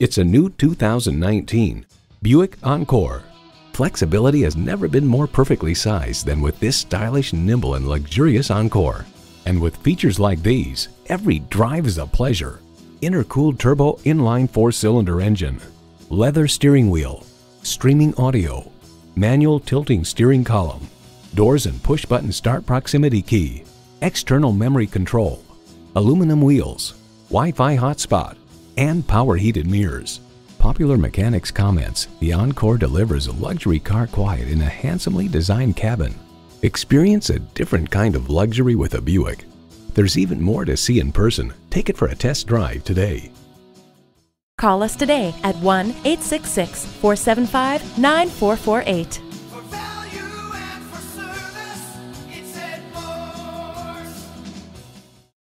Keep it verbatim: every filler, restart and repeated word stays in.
It's a new two thousand nineteen Buick Encore. Flexibility has never been more perfectly sized than with this stylish, nimble, and luxurious Encore. And with features like these, every drive is a pleasure. Intercooled turbo inline four-cylinder engine, leather steering wheel, streaming audio, manual tilting steering column, doors and push-button start proximity key, external memory control, aluminum wheels, Wi-Fi hotspot, and power heated mirrors. Popular Mechanics comments the Encore delivers a luxury car quiet in a handsomely designed cabin. Experience a different kind of luxury with a Buick. There's even more to see in person. Take it for a test drive today. Call us today at one eight six six, four seven five, nine four four eight.